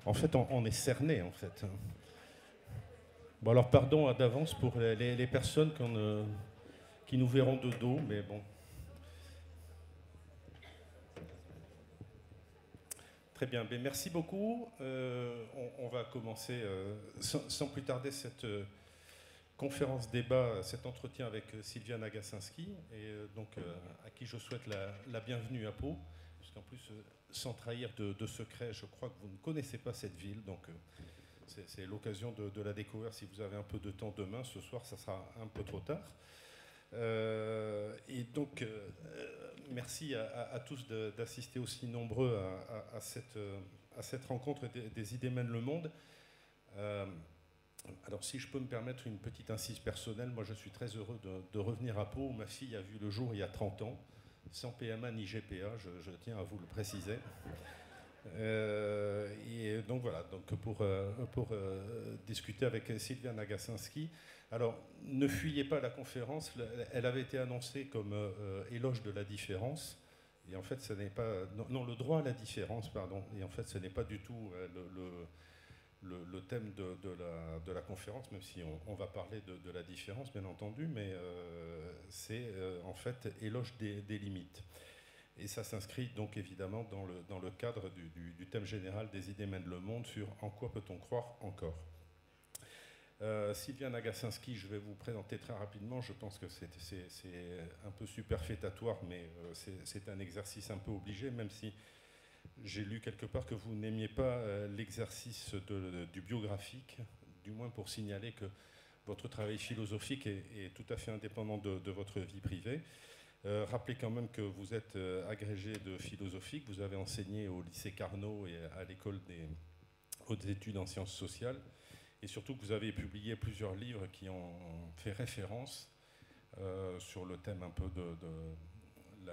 En fait, on est cerné, en fait. Bon, alors, pardon d'avance pour les personnes qui nous verront de dos, mais bon. Très bien, ben, merci beaucoup. On va commencer sans plus tarder cette conférence débat, cet entretien avec Sylvia Nagasinski, et à qui je souhaite la bienvenue à Pau, puisqu'en plus, sans trahir de secret, je crois que vous ne connaissez pas cette ville, donc c'est l'occasion de la découvrir si vous avez un peu de temps demain. Ce soir, ça sera un peu trop tard. Merci à tous d'assister aussi nombreux à cette rencontre des idées mènent le monde. Alors, si je peux me permettre une petite incise personnelle, moi je suis très heureux de revenir à Pau. Ma fille a vu le jour il y a 30 ans, sans PMA ni GPA, je tiens à vous le préciser. Et donc voilà, donc pour discuter avec Sylvia Nagasinski. Alors, ne fuyez pas la conférence, elle avait été annoncée comme éloge de la différence. Et en fait, ce n'est pas. Non, le droit à la différence, pardon. Et en fait, ce n'est pas du tout le thème de la conférence, même si on va parler de la différence, bien entendu, mais c'est en fait éloge des limites. Et ça s'inscrit donc évidemment dans le cadre du thème général des idées mènent le monde sur en quoi peut-on croire encore. Sylvia Nagasinski, je vais vous présenter très rapidement. Je pense que c'est un peu superfétatoire, mais c'est un exercice un peu obligé, même si j'ai lu quelque part que vous n'aimiez pas l'exercice du biographique, du moins pour signaler que votre travail philosophique est tout à fait indépendant de votre vie privée. Rappelez quand même que vous êtes agrégé de philosophie, que vous avez enseigné au lycée Carnot et à l'école des hautes études en sciences sociales, et surtout que vous avez publié plusieurs livres qui ont fait référence sur le thème un peu de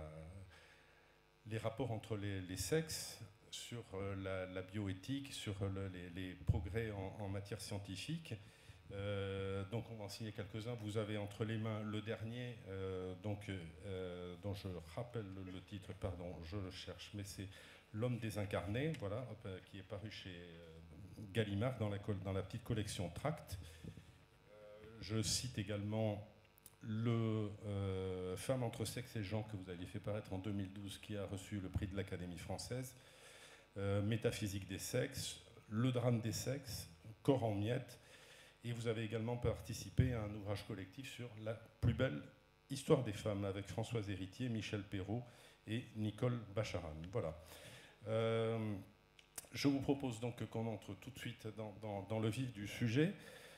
les rapports entre les sexes, sur la bioéthique, sur les progrès en matière scientifique. Donc on va en signer quelques-uns. Vous avez entre les mains le dernier, dont je rappelle le titre, pardon, je le cherche, mais c'est L'homme désincarné, voilà, qui est paru chez Gallimard dans la petite collection Tract. Je cite également le Femme entre sexe et genre que vous aviez fait paraître en 2012, qui a reçu le prix de l'Académie française, Métaphysique des sexes, Le drame des sexes, Corps en miettes. Et vous avez également participé à un ouvrage collectif sur la plus belle histoire des femmes avec Françoise Héritier, Michel Perrault et Nicole Bacharan. Voilà. Je vous propose donc qu'on entre tout de suite dans le vif du sujet.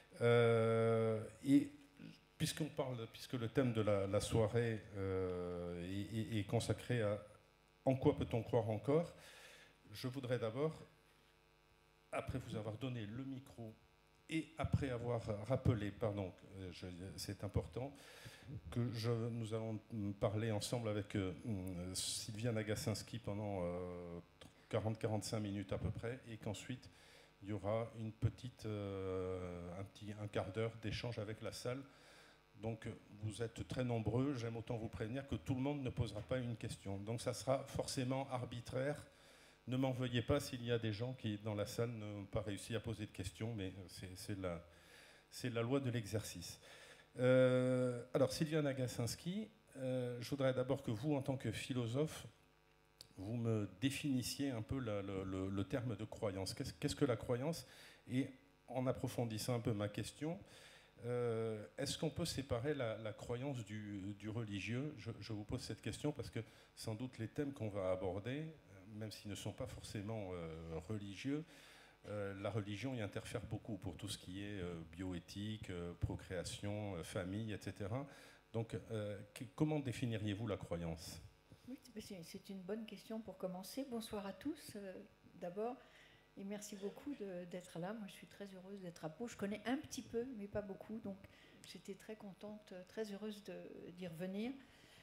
Et puisque le thème de la soirée est consacré à en quoi peut-on croire encore, je voudrais d'abord, après vous avoir donné le micro, et après avoir rappelé, pardon, c'est important, que nous allons parler ensemble avec Sylvia Nagasinski pendant 40-45 minutes à peu près, et qu'ensuite il y aura une petite, un quart d'heure d'échange avec la salle. Donc vous êtes très nombreux, j'aime autant vous prévenir que tout le monde ne posera pas une question. Donc ça sera forcément arbitraire. Ne m'en veuillez pas s'il y a des gens qui, dans la salle, n'ont pas réussi à poser de questions, mais c'est la loi de l'exercice. Alors, Sylvia Nagasinski, je voudrais d'abord que vous, en tant que philosophe, vous me définissiez un peu le terme de croyance. Qu'est-ce que la croyance? Et en approfondissant un peu ma question, est-ce qu'on peut séparer la croyance du religieux? Je vous pose cette question parce que sans doute les thèmes qu'on va aborder, même s'ils ne sont pas forcément religieux, la religion y interfère beaucoup pour tout ce qui est bioéthique, procréation, famille, etc. Donc, comment définiriez-vous la croyance? Oui, c'est une bonne question pour commencer. Bonsoir à tous, d'abord, et merci beaucoup d'être là. Moi, je suis très heureuse d'être à Pau. Je connais un petit peu, mais pas beaucoup, donc j'étais très contente, très heureuse d'y revenir.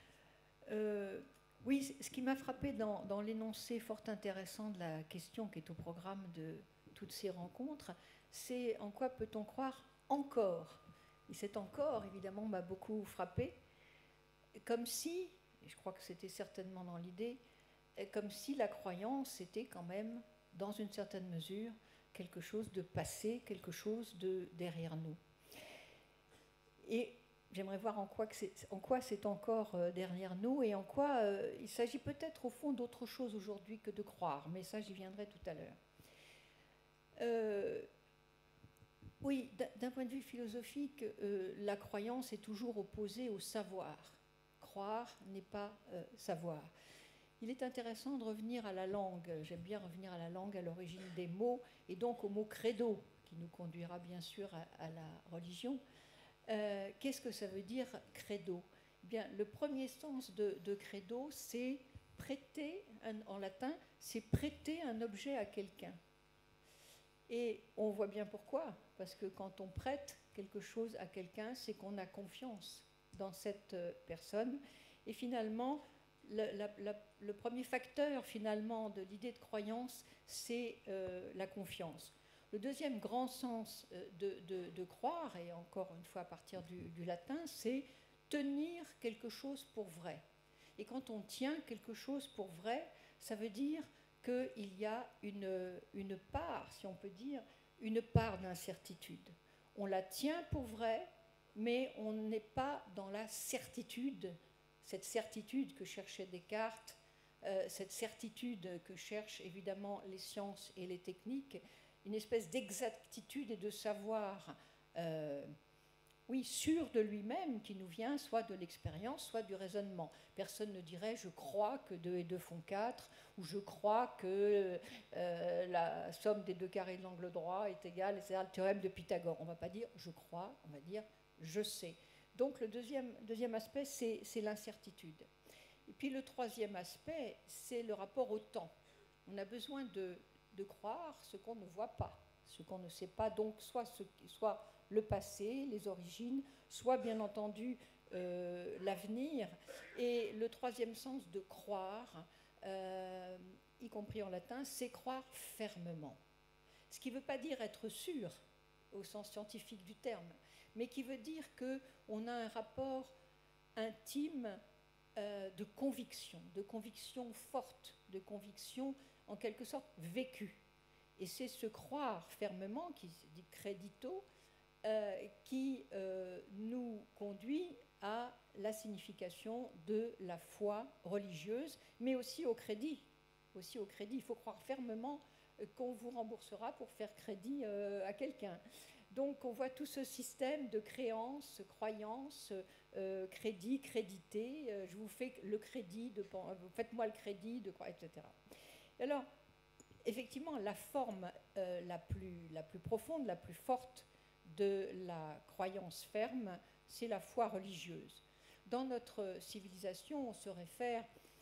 Oui, ce qui m'a frappée dans l'énoncé fort intéressant de la question qui est au programme de toutes ces rencontres, c'est en quoi peut-on croire encore? Et cet encore, évidemment, m'a beaucoup frappée, comme si, et je crois que c'était certainement dans l'idée, comme si la croyance était quand même dans une certaine mesure, quelque chose de passé, quelque chose de derrière nous. Et j'aimerais voir en quoi c'est encore derrière nous et en quoi il s'agit peut-être au fond d'autre chose aujourd'hui que de croire, mais ça j'y viendrai tout à l'heure. Oui, d'un point de vue philosophique, la croyance est toujours opposée au savoir. Croire n'est pas savoir. Il est intéressant de revenir à la langue. J'aime bien revenir à la langue, à l'origine des mots, et donc au mot credo, qui nous conduira bien sûr à la religion. Qu'est-ce que ça veut dire credo ? Eh bien, le premier sens de credo, c'est prêter, en latin, c'est prêter un objet à quelqu'un. Et on voit bien pourquoi, parce que quand on prête quelque chose à quelqu'un, c'est qu'on a confiance dans cette personne. Et finalement, le premier facteur finalement de l'idée de croyance, c'est la confiance. Le deuxième grand sens de croire, et encore une fois à partir du latin, c'est tenir quelque chose pour vrai. Et quand on tient quelque chose pour vrai, ça veut dire qu'il y a une part, si on peut dire, une part d'incertitude. On la tient pour vrai, mais on n'est pas dans la certitude, cette certitude que cherchait Descartes, cette certitude que cherchent évidemment les sciences et les techniques, une espèce d'exactitude et de savoir, oui, sûr de lui-même, qui nous vient soit de l'expérience, soit du raisonnement. Personne ne dirait « je crois que 2 et 2 font 4 » ou « je crois que la somme des 2 carrés de l'angle droit est égale, c'est le théorème de Pythagore ». On ne va pas dire « je crois », on va dire « je sais ». Donc le deuxième aspect, c'est l'incertitude. Et puis le troisième aspect, c'est le rapport au temps. On a besoin de croire ce qu'on ne voit pas, ce qu'on ne sait pas, donc soit le passé, les origines, soit bien entendu l'avenir. Et le troisième sens de croire, y compris en latin, c'est croire fermement. Ce qui ne veut pas dire être sûr au sens scientifique du terme, mais qui veut dire qu'on a un rapport intime de conviction forte, de conviction en quelque sorte vécue. Et c'est ce croire fermement, qui se dit credito, qui nous conduit à la signification de la foi religieuse, mais aussi au crédit. Il faut croire fermement qu'on vous remboursera pour faire crédit à quelqu'un. Donc on voit tout ce système de créance, croyance, crédit, crédité, je vous fais le crédit, faites-moi le crédit, etc. Alors, effectivement, la forme la plus profonde, la plus forte de la croyance ferme, c'est la foi religieuse. Dans notre civilisation, on se réfère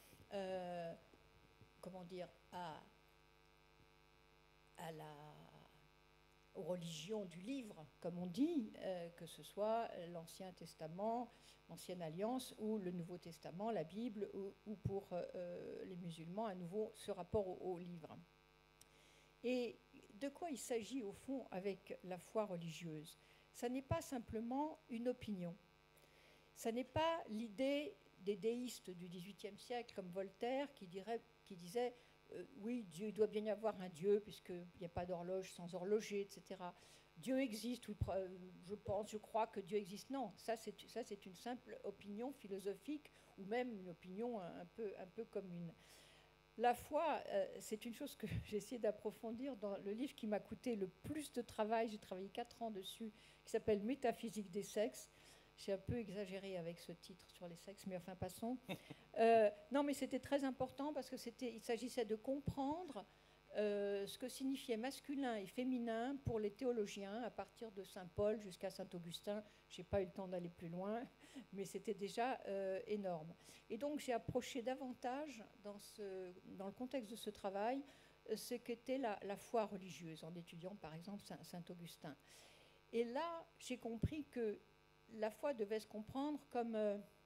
aux religions du livre, comme on dit, que ce soit l'Ancien Testament, l'Ancienne Alliance ou le Nouveau Testament, la Bible, ou pour les musulmans, à nouveau, ce rapport au livre. Et de quoi il s'agit au fond avec la foi religieuse ? Ça n'est pas simplement une opinion. Ça n'est pas l'idée des déistes du XVIIIe siècle, comme Voltaire, qui disait oui, Dieu, il doit bien y avoir un Dieu, puisqu'il n'y a pas d'horloge sans horloger, etc. Dieu existe, je crois que Dieu existe. Non, ça c'est une simple opinion philosophique, ou même une opinion un peu commune. La foi, c'est une chose que j'ai essayé d'approfondir dans le livre qui m'a coûté le plus de travail. J'ai travaillé 4 ans dessus, qui s'appelle « Métaphysique des sexes ». J'ai un peu exagéré avec ce titre sur les sexes, mais enfin, passons. Non, mais c'était très important parce qu'il s'agissait de comprendre ce que signifiait masculin et féminin pour les théologiens, à partir de saint Paul jusqu'à saint Augustin. Je n'ai pas eu le temps d'aller plus loin, mais c'était déjà énorme. Et donc j'ai approché davantage, dans le contexte de ce travail, ce qu'était la foi religieuse, en étudiant par exemple saint Augustin. Et là, j'ai compris que la foi devait se comprendre comme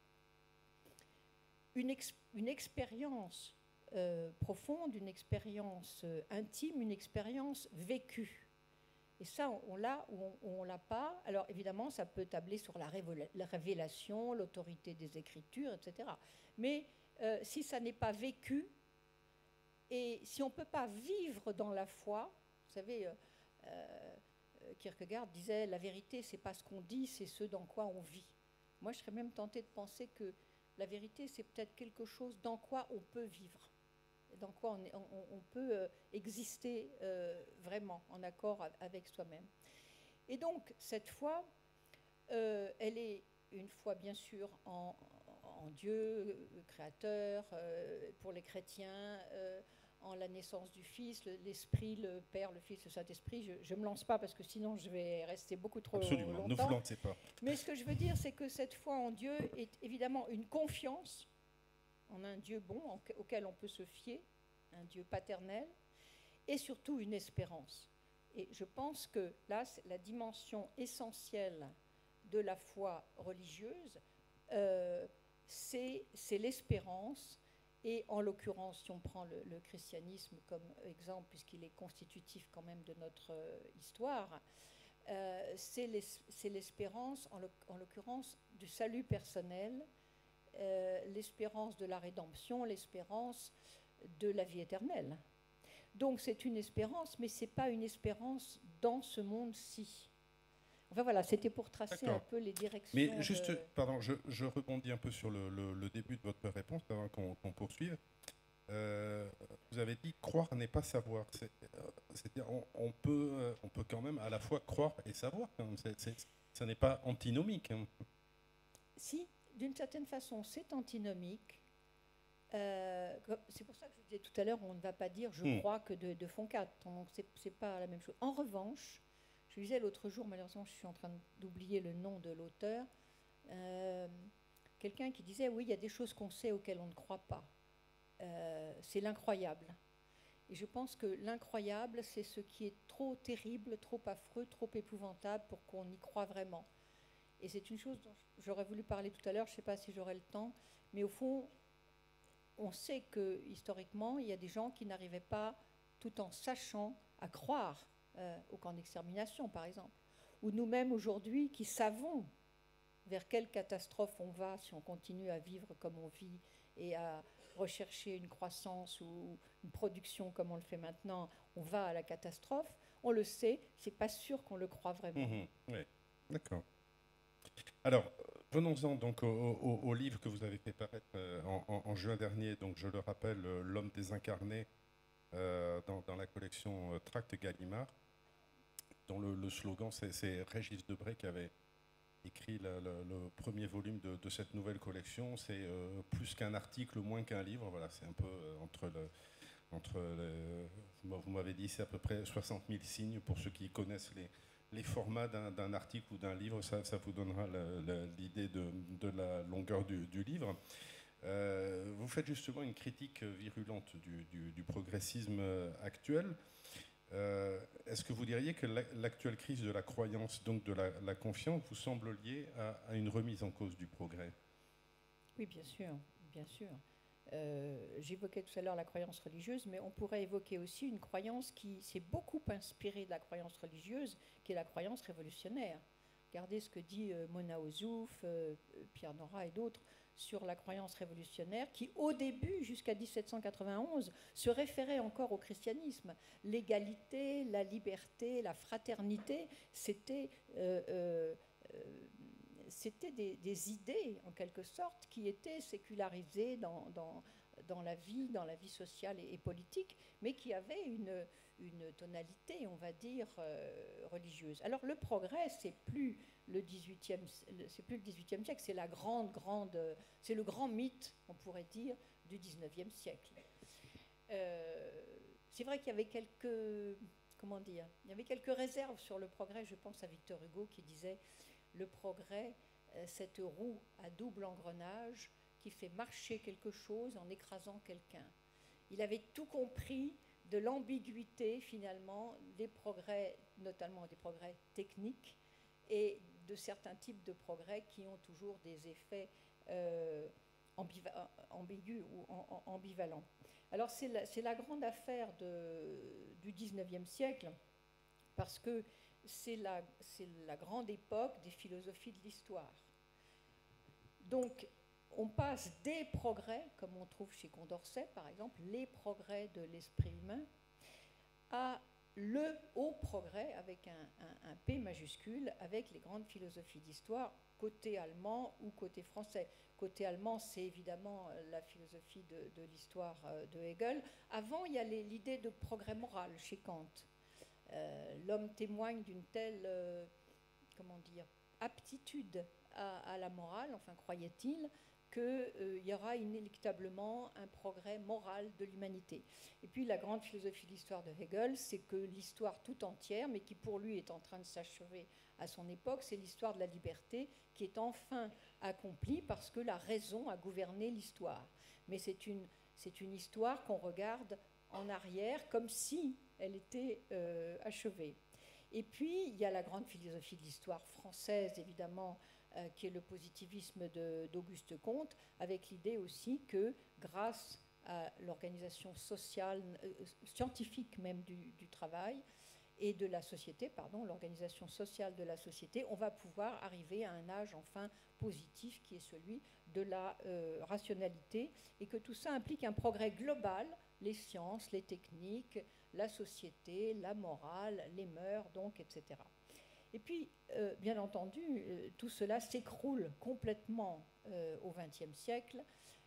une expérience profonde, une expérience intime, une expérience vécue. Et ça, on l'a ou on ne l'a pas. Alors évidemment, ça peut tabler sur la révélation, l'autorité des Écritures, etc. Mais si ça n'est pas vécu, Et si on ne peut pas vivre dans la foi, vous savez, Kierkegaard disait, la vérité, c'est pas ce qu'on dit, c'est ce dans quoi on vit. Moi, je serais même tentée de penser que la vérité, c'est peut-être quelque chose dans quoi on peut vivre, dans quoi on peut exister vraiment en accord avec soi-même. Et donc, cette foi, elle est une foi, bien sûr, en Dieu, le Créateur, pour les chrétiens, en la naissance du Fils, l'Esprit, le Père, le Fils, le Saint-Esprit. Je ne me lance pas parce que sinon je vais rester beaucoup trop Absolument, longtemps. ne vous lancez pas. Mais ce que je veux dire, c'est que cette foi en Dieu est évidemment une confiance en un Dieu bon auquel on peut se fier, un Dieu paternel, et surtout une espérance. Et je pense que là, c'est la dimension essentielle de la foi religieuse, c'est l'espérance. Et en l'occurrence, si on prend le christianisme comme exemple, puisqu'il est constitutif quand même de notre histoire, c'est l'espérance, en l'occurrence, du salut personnel, l'espérance de la rédemption, l'espérance de la vie éternelle. Donc c'est une espérance, mais ce n'est pas une espérance dans ce monde-ci. Enfin voilà, c'était pour tracer un peu les directions. Mais juste, pardon, je rebondis un peu sur le début de votre réponse avant qu'on poursuive. Vous avez dit croire n'est pas savoir. C'est-à-dire on peut quand même à la fois croire et savoir. Ça n'est pas antinomique. Hein. Si, d'une certaine façon, c'est antinomique. C'est pour ça que je disais tout à l'heure, on ne va pas dire je crois que de Foncat. Donc c'est pas la même chose. En revanche, je disais l'autre jour, malheureusement, je suis en train d'oublier le nom de l'auteur, quelqu'un qui disait oui, il y a des choses qu'on sait auxquelles on ne croit pas. C'est l'incroyable. Et je pense que l'incroyable, c'est ce qui est trop terrible, trop affreux, trop épouvantable pour qu'on y croie vraiment. Et c'est une chose dont j'aurais voulu parler tout à l'heure, je ne sais pas si j'aurai le temps, mais au fond, on sait que historiquement, il y a des gens qui n'arrivaient pas, tout en sachant, à croire au camp d'extermination, par exemple. Ou nous-mêmes aujourd'hui, qui savons vers quelle catastrophe on va si on continue à vivre comme on vit et à rechercher une croissance ou une production comme on le fait maintenant, on va à la catastrophe, on le sait, c'est pas sûr qu'on le croit vraiment. Oui, d'accord. Alors, venons-en donc au livre que vous avez fait paraître en juin dernier, donc je le rappelle, L'homme désincarné, dans la collection Tracts Gallimard, dont le slogan, c'est Régis Debray qui avait écrit le premier volume de cette nouvelle collection. C'est plus qu'un article, moins qu'un livre. Voilà, c'est un peu vous m'avez dit, c'est à peu près 60 000 signes pour ceux qui connaissent les formats d'un article ou d'un livre. Ça vous donnera l'idée de la longueur du livre. Vous faites justement une critique virulente du progressisme actuel. Est-ce que vous diriez que l'actuelle crise de la croyance, donc de la confiance, vous semble liée à une remise en cause du progrès? Oui, bien sûr, bien sûr. J'évoquais tout à l'heure la croyance religieuse, mais on pourrait évoquer aussi une croyance qui s'est beaucoup inspirée de la croyance religieuse, qui est la croyance révolutionnaire. Regardez ce que dit Mona Ozouf, Pierre Nora et d'autres sur la croyance révolutionnaire, qui au début, jusqu'à 1791, se référait encore au christianisme. L'égalité, la liberté, la fraternité, c'était des idées, en quelque sorte, qui étaient sécularisées dans la vie sociale et politique, mais qui avaient une tonalité, on va dire, religieuse. Alors le progrès, c'est plus le XVIIIe siècle, c'est c'est le grand mythe, on pourrait dire, du XIXe siècle. C'est vrai qu'il y avait il y avait quelques réserves sur le progrès. Je pense à Victor Hugo qui disait le progrès, cette roue à double engrenage qui fait marcher quelque chose en écrasant quelqu'un. Il avait tout compris de l'ambiguïté finalement des progrès, notamment des progrès techniques et de certains types de progrès qui ont toujours des effets ambigus ou ambivalents. Alors c'est la grande affaire du XIXe siècle parce que c'est la grande époque des philosophies de l'histoire. Donc on passe des progrès, comme on trouve chez Condorcet par exemple, les progrès de l'esprit humain, à le haut progrès avec un P majuscule, avec les grandes philosophies d'histoire, côté allemand ou côté français. Côté allemand, c'est évidemment la philosophie de l'histoire de Hegel. Avant, il y a l'idée de progrès moral chez Kant. L'homme témoigne d'une telle, comment dire, aptitude à la morale, enfin croyait-il, qu'il y aura inéluctablement un progrès moral de l'humanité. Et puis la grande philosophie de l'histoire de Hegel, c'est que l'histoire tout entière, mais qui pour lui est en train de s'achever à son époque, c'est l'histoire de la liberté qui est enfin accomplie parce que la raison a gouverné l'histoire. Mais c'est une histoire qu'on regarde en arrière comme si elle était achevée. Et puis, il y a la grande philosophie de l'histoire française, évidemment, qui est le positivisme d'Auguste Comte, avec l'idée aussi que grâce à l'organisation sociale, scientifique même du travail et de la société, pardon, l'organisation sociale de la société, on va pouvoir arriver à un âge enfin positif qui est celui de la rationalité, et que tout ça implique un progrès global, les sciences, les techniques, la société, la morale, les mœurs, donc, etc. Et puis, bien entendu, tout cela s'écroule complètement au XXe siècle.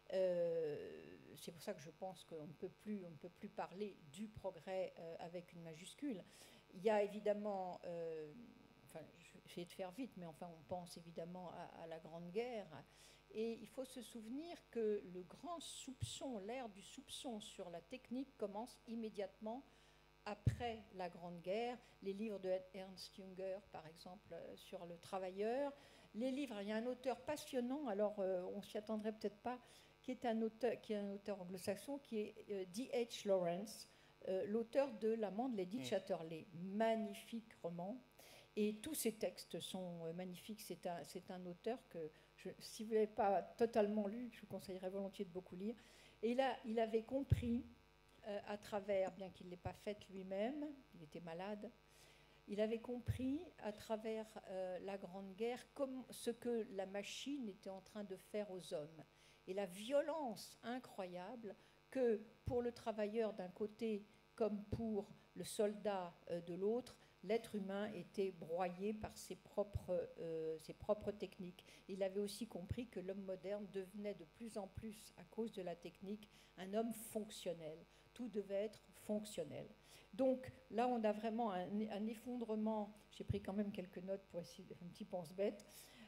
C'est pour ça que je pense qu'on ne peut plus parler du progrès avec une majuscule. Il y a évidemment, enfin, je vais essayer de faire vite, mais enfin, on pense évidemment à la Grande Guerre. Et il faut se souvenir que le grand soupçon, l'ère du soupçon sur la technique commence immédiatement après la Grande Guerre. Les livres de Ernst Jünger, par exemple, sur le travailleur. Les livres, il y a un auteur passionnant, alors on ne s'y attendrait peut-être pas, qui est un auteur anglo-saxon, qui est D.H. Lawrence, l'auteur de L'amant de Lady Chatterley. Magnifique roman. Et tous ses textes sont magnifiques. C'est un auteur que, si vous ne l'avez pas totalement lu, je vous conseillerais volontiers de beaucoup lire. Et il avait compris, à travers, bien qu'il ne l'ait pas fait lui-même, il était malade, il avait compris à travers la Grande Guerre ce que la machine était en train de faire aux hommes. Et la violence incroyable que pour le travailleur d'un côté comme pour le soldat de l'autre, l'être humain était broyé par ses propres techniques. Il avait aussi compris que l'homme moderne devenait de plus en plus, à cause de la technique, un homme fonctionnel. Tout devait être fonctionnel. Donc là, on a vraiment un effondrement, j'ai pris quand même quelques notes pour essayer de faire un petit pense-bête,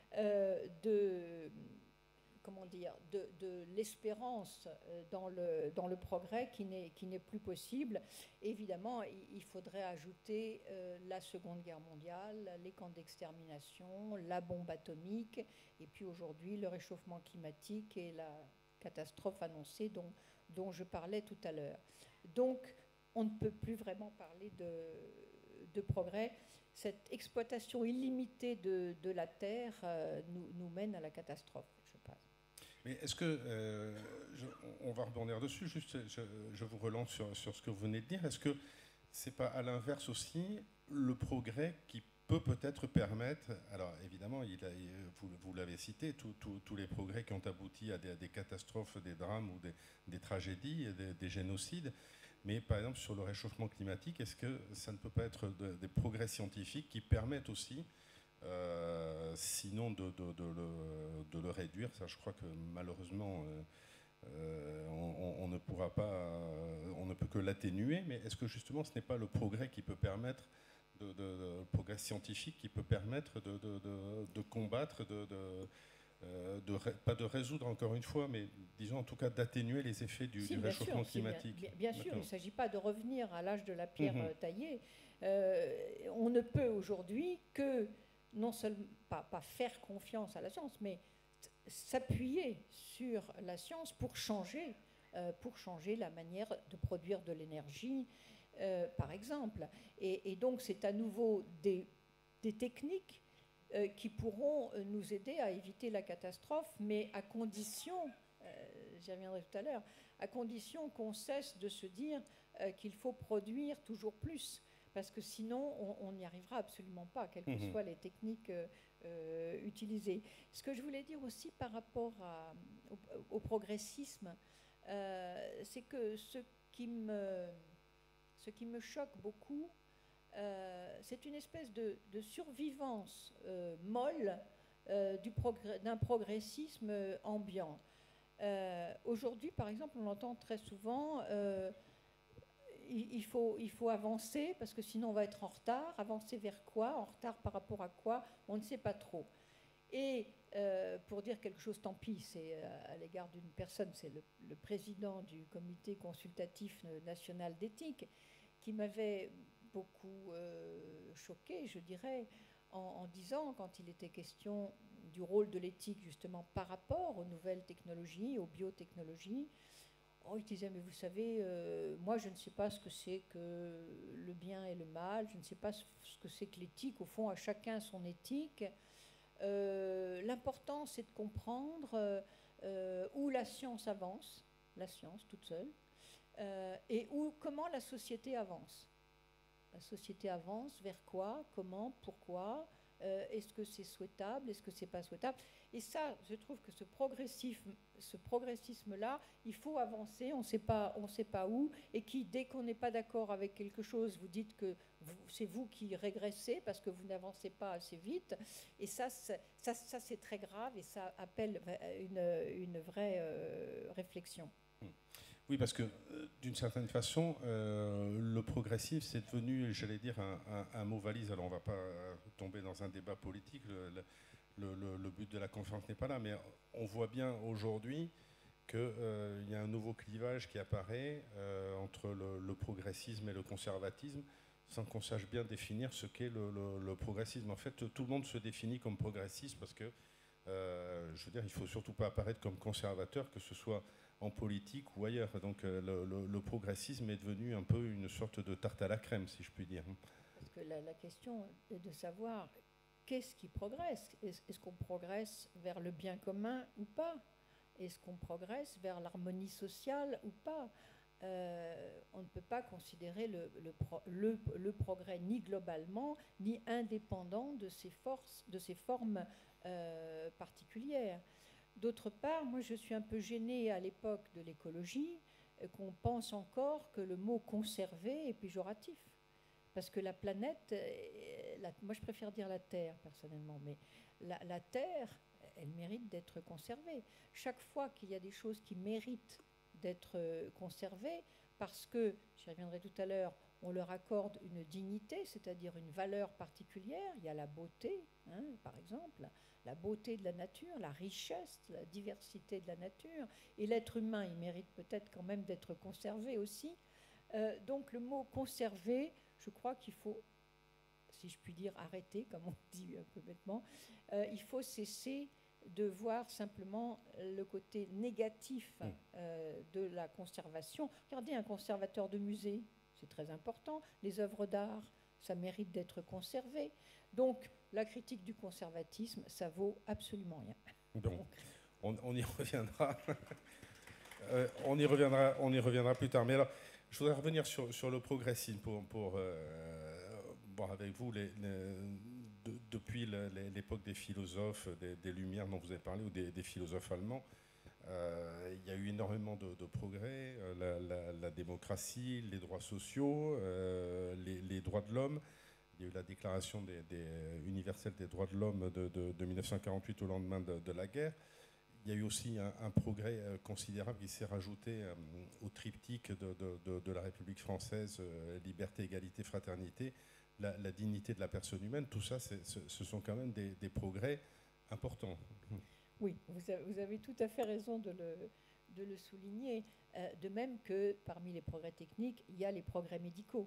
de l'espérance dans le progrès qui n'est plus possible. Évidemment, il faudrait ajouter la Seconde Guerre mondiale, les camps d'extermination, la bombe atomique, et puis aujourd'hui le réchauffement climatique et la catastrophe annoncée dont je parlais tout à l'heure. Donc, on ne peut plus vraiment parler de progrès. Cette exploitation illimitée de la Terre nous mène à la catastrophe, je pense. Mais est-ce que, on va rebondir dessus, juste je vous relance sur ce que vous venez de dire, est-ce que c'est pas à l'inverse aussi le progrès qui peut-être permettre, alors évidemment, vous l'avez cité, tous les progrès qui ont abouti à des catastrophes, des drames ou des tragédies, des génocides, mais par exemple sur le réchauffement climatique, est-ce que ça ne peut pas être des progrès scientifiques qui permettent aussi, sinon de le réduire, ça je crois que malheureusement on ne pourra pas, on ne peut que l'atténuer, mais est-ce que justement ce n'est pas le progrès qui peut permettre le progrès scientifique qui peut permettre de combattre, pas de résoudre encore une fois, mais disons en tout cas d'atténuer les effets du réchauffement climatique. Bien sûr, il ne s'agit pas de revenir à l'âge de la pierre taillée. On ne peut aujourd'hui que non seulement pas faire confiance à la science, mais s'appuyer sur la science pour changer la manière de produire de l'énergie, par exemple. Et donc, c'est à nouveau des techniques qui pourront nous aider à éviter la catastrophe, mais à condition, j'y reviendrai tout à l'heure, à condition qu'on cesse de se dire qu'il faut produire toujours plus, parce que sinon, on n'y arrivera absolument pas, quelles que soient les techniques utilisé. Ce que je voulais dire aussi par rapport au progressisme, c'est que ce qui me choque beaucoup, c'est une espèce de survivance molle d'un progressisme ambiant. Aujourd'hui, par exemple, on l'entend très souvent, il faut avancer parce que sinon on va être en retard. Avancer vers quoi? En retard par rapport à quoi? On ne sait pas trop. Et pour dire quelque chose, tant pis, c'est à l'égard d'une personne, c'est le président du comité consultatif national d'éthique qui m'avait beaucoup choqué, je dirais, en disant, quand il était question du rôle de l'éthique justement par rapport aux nouvelles technologies, aux biotechnologies, il disait, mais vous savez, moi je ne sais pas ce que c'est que le bien et le mal, je ne sais pas ce que c'est que l'éthique, au fond à chacun son éthique. L'important c'est de comprendre où la science avance, la science toute seule, et comment la société avance. La société avance vers quoi, comment, pourquoi, est-ce que c'est souhaitable, est-ce que c'est pas souhaitable. Et ça, je trouve que ce progressisme-là, il faut avancer, on sait pas où, et qui, dès qu'on n'est pas d'accord avec quelque chose, vous dites que c'est vous qui régressez parce que vous n'avancez pas assez vite. Et ça c'est très grave et ça appelle une vraie réflexion. Oui, parce que d'une certaine façon, le progressif, c'est devenu, j'allais dire, un mot valise. Alors, on ne va pas tomber dans un débat politique. Le but de la conférence n'est pas là, mais on voit bien aujourd'hui qu'il y a un nouveau clivage qui apparaît entre le progressisme et le conservatisme, sans qu'on sache bien définir ce qu'est le progressisme. En fait, tout le monde se définit comme progressiste parce que, je veux dire, il ne faut surtout pas apparaître comme conservateur, que ce soit en politique ou ailleurs. Donc le progressisme est devenu un peu une sorte de tarte à la crème, si je puis dire. Parce que la question est de savoir qu'est-ce qui progresse. Est-ce qu'on progresse vers le bien commun ou pas? Est-ce qu'on progresse vers l'harmonie sociale ou pas? On ne peut pas considérer le progrès ni globalement, ni indépendant de ces formes particulières. D'autre part, moi je suis un peu gênée à l'époque de l'écologie qu'on pense encore que le mot conserver est péjoratif. Parce que la planète, moi je préfère dire la Terre personnellement, mais la Terre, elle mérite d'être conservée. Chaque fois qu'il y a des choses qui méritent d'être conservées, parce que, j'y reviendrai tout à l'heure, on leur accorde une dignité, c'est-à-dire une valeur particulière, il y a la beauté, par exemple, la beauté de la nature, la richesse, la diversité de la nature, et l'être humain, il mérite peut-être quand même d'être conservé aussi. Donc le mot conserver, je crois qu'il faut, si je puis dire, arrêter, comme on dit un peu bêtement, il faut cesser de voir simplement le côté négatif de la conservation. Regardez un conservateur de musée, c'est très important, les œuvres d'art, ça mérite d'être conservé. Donc, la critique du conservatisme, ça vaut absolument rien. Donc, on y reviendra. On y reviendra plus tard. Mais alors, je voudrais revenir sur le progressisme pour voir avec vous depuis l'époque des philosophes, des Lumières dont vous avez parlé, ou des philosophes allemands. Il y a eu énormément de progrès, la démocratie, les droits sociaux, les droits de l'homme. Il y a eu la déclaration universelle des droits de l'homme de 1948 au lendemain de la guerre. Il y a eu aussi un progrès considérable qui s'est rajouté au triptyque de la République française, liberté, égalité, fraternité, la dignité de la personne humaine. Tout ça, ce sont quand même des progrès importants. Oui, vous avez tout à fait raison de le souligner. De même que parmi les progrès techniques, il y a les progrès médicaux.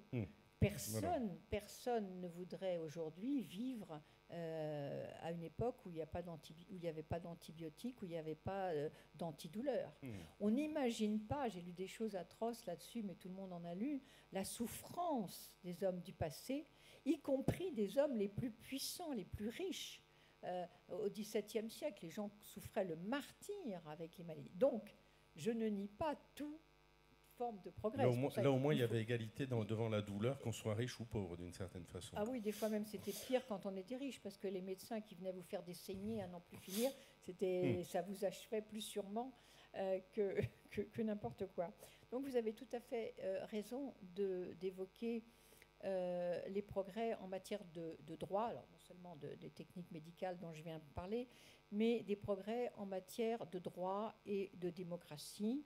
Personne ne voudrait aujourd'hui vivre à une époque où il n'y avait pas d'antibiotiques, où il n'y avait pas d'antidouleurs. On n'imagine pas, j'ai lu des choses atroces là-dessus, mais tout le monde en a lu, la souffrance des hommes du passé, y compris des hommes les plus puissants, les plus riches. Au XVIIe siècle, les gens souffraient le martyre avec les maladies. Donc, je ne nie pas tout forme de progrès. Là, au moins, il y avait égalité devant la douleur, qu'on soit riche ou pauvre, d'une certaine façon. Ah oui, des fois même, c'était pire quand on était riche, parce que les médecins qui venaient vous faire des saignées à n'en plus finir, ça vous achevait plus sûrement que n'importe quoi. Donc vous avez tout à fait raison d'évoquer les progrès en matière de droit, alors non seulement des techniques médicales dont je viens de parler, mais des progrès en matière de droit et de démocratie.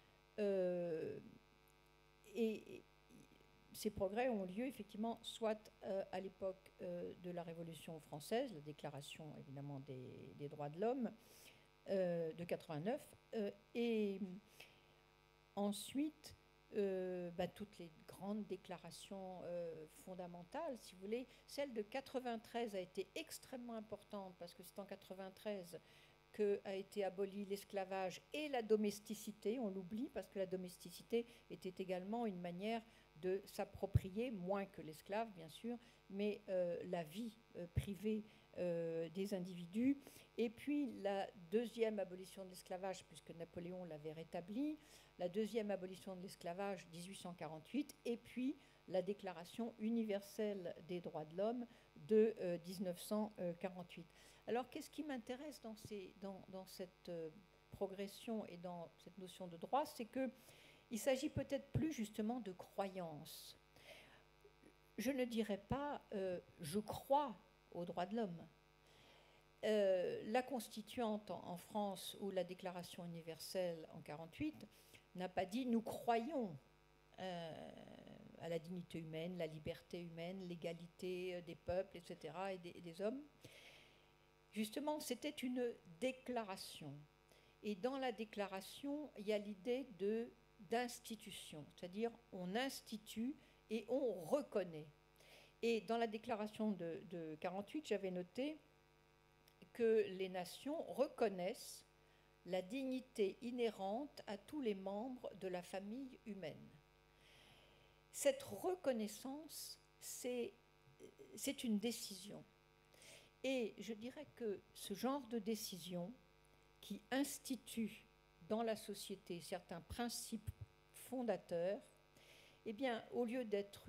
Et ces progrès ont lieu effectivement soit à l'époque de la Révolution française, la déclaration évidemment des droits de l'homme de 89, et ensuite toutes les grandes déclarations fondamentales, si vous voulez. Celle de 93 a été extrêmement importante parce que c'est en 93 qu'a été aboli l'esclavage et la domesticité. On l'oublie parce que la domesticité était également une manière de s'approprier, moins que l'esclave bien sûr, mais la vie privée des individus. Et puis la deuxième abolition de l'esclavage, puisque Napoléon l'avait rétabli, la deuxième abolition de l'esclavage 1848, et puis la Déclaration universelle des droits de l'homme de 1948. Alors qu'est-ce qui m'intéresse dans cette progression et dans cette notion de droit, c'est qu'il s'agit peut-être plus justement de croyance. Je ne dirais pas je crois aux droits de l'homme. La Constituante en France ou la Déclaration universelle en 1948 n'a pas dit nous croyons à la dignité humaine, la liberté humaine, l'égalité des peuples, etc., et des hommes. Justement, c'était une déclaration. Et dans la déclaration, il y a l'idée d'institution, c'est-à-dire on institue et on reconnaît. Et dans la déclaration de 1948, j'avais noté que les nations reconnaissent la dignité inhérente à tous les membres de la famille humaine. Cette reconnaissance, c'est une décision. Et je dirais que ce genre de décision qui institue dans la société certains principes fondateurs, eh bien, au lieu d'être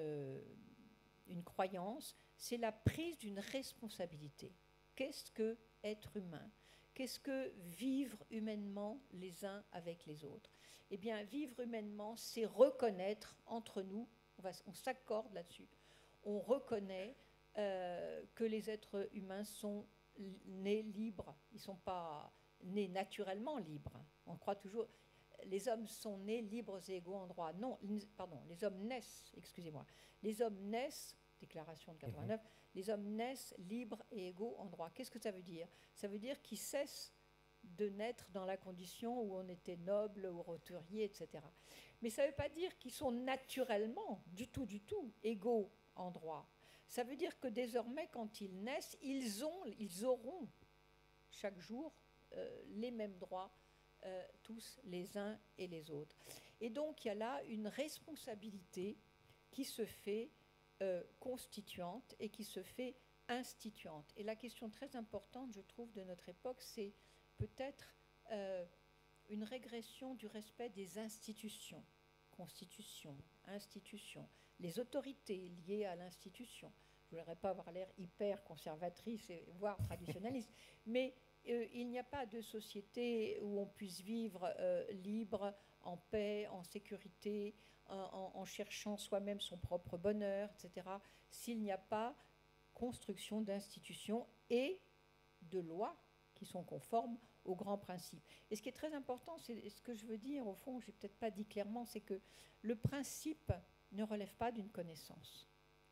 une croyance, c'est la prise d'une responsabilité. Qu'est-ce que être humain ? Qu'est-ce que vivre humainement les uns avec les autres ? Eh bien, vivre humainement, c'est reconnaître entre nous, on s'accorde là-dessus, on reconnaît que les êtres humains sont nés libres, ils ne sont pas nés naturellement libres. On croit toujours, les hommes sont nés libres et égaux en droit. Non, pardon, les hommes naissent, excusez-moi, les hommes naissent, déclaration de 89, les hommes naissent libres et égaux en droit. Qu'est-ce que ça veut dire ? Ça veut dire qu'ils cessent de naître dans la condition où on était noble ou roturier, etc. Mais ça ne veut pas dire qu'ils sont naturellement, du tout, égaux en droit. Ça veut dire que désormais, quand ils naissent, ils auront chaque jour les mêmes droits, tous les uns et les autres. Et donc, il y a là une responsabilité qui se fait constituante et qui se fait instituante. Et la question très importante, je trouve, de notre époque, c'est peut-être une régression du respect des institutions, constitution, institution, les autorités liées à l'institution. Je ne voudrais pas avoir l'air hyper conservatrice, voire traditionnaliste, mais il n'y a pas de société où on puisse vivre libre, en paix, en sécurité, en cherchant soi-même son propre bonheur, etc., s'il n'y a pas construction d'institutions et de lois qui sont conformes aux grands principes. Et ce qui est très important, c'est ce que je veux dire, au fond, je n'ai peut-être pas dit clairement, c'est que le principe ne relève pas d'une connaissance.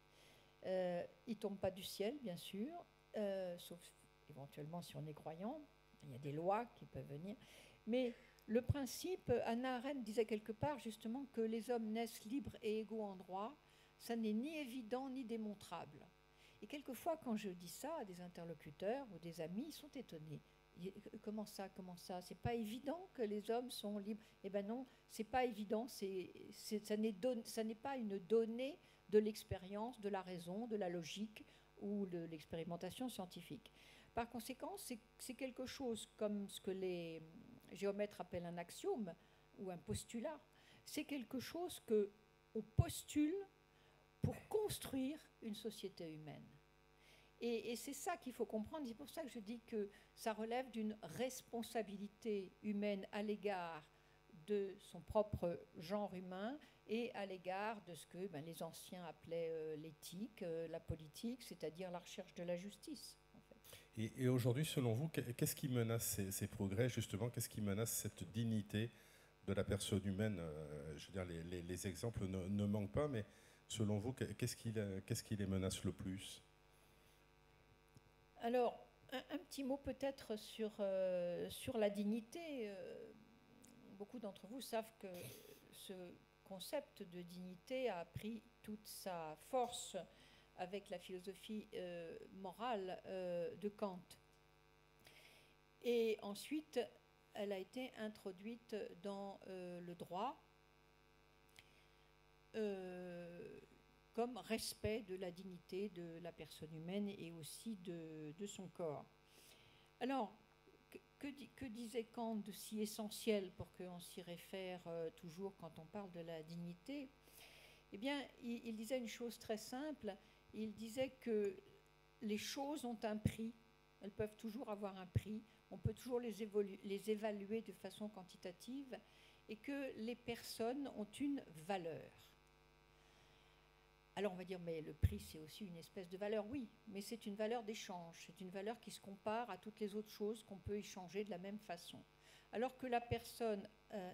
Il ne tombe pas du ciel, bien sûr, sauf éventuellement si on est croyant, il y a des lois qui peuvent venir, mais le principe, Hannah Arendt disait quelque part justement que les hommes naissent libres et égaux en droit, ça n'est ni évident ni démontrable. Et quelquefois, quand je dis ça à des interlocuteurs ou des amis, ils sont étonnés. Comment ça ? C'est pas évident que les hommes sont libres ? Eh bien non, c'est pas évident, ça n'est pas une donnée de l'expérience, de la raison, de la logique ou de l'expérimentation scientifique. Par conséquent, c'est quelque chose comme ce que les géomètres appellent un axiome ou un postulat, c'est quelque chose qu'on postule pour construire une société humaine. Et c'est ça qu'il faut comprendre. C'est pour ça que je dis que ça relève d'une responsabilité humaine à l'égard de son propre genre humain et à l'égard de ce que les anciens appelaient l'éthique, la politique, c'est-à-dire la recherche de la justice. En fait. Et aujourd'hui, selon vous, qu'est-ce qui menace ces progrès, justement? Qu'est-ce qui menace cette dignité de la personne humaine? Je veux dire, les exemples ne manquent pas, mais selon vous, qu'est-ce qui les menace le plus? Alors, un petit mot peut-être sur la dignité. Beaucoup d'entre vous savent que ce concept de dignité a pris toute sa force avec la philosophie morale de Kant. Et ensuite, elle a été introduite dans le droit comme respect de la dignité de la personne humaine et aussi de son corps. Alors, que disait Kant de si essentiel pour qu'on s'y réfère toujours quand on parle de la dignité? Eh bien, il disait une chose très simple. Il disait que les choses ont un prix. Elles peuvent toujours avoir un prix. On peut toujours les évaluer de façon quantitative et que les personnes ont une valeur. Alors on va dire, mais le prix c'est aussi une espèce de valeur, oui, mais c'est une valeur d'échange, c'est une valeur qui se compare à toutes les autres choses qu'on peut échanger de la même façon. Alors que la personne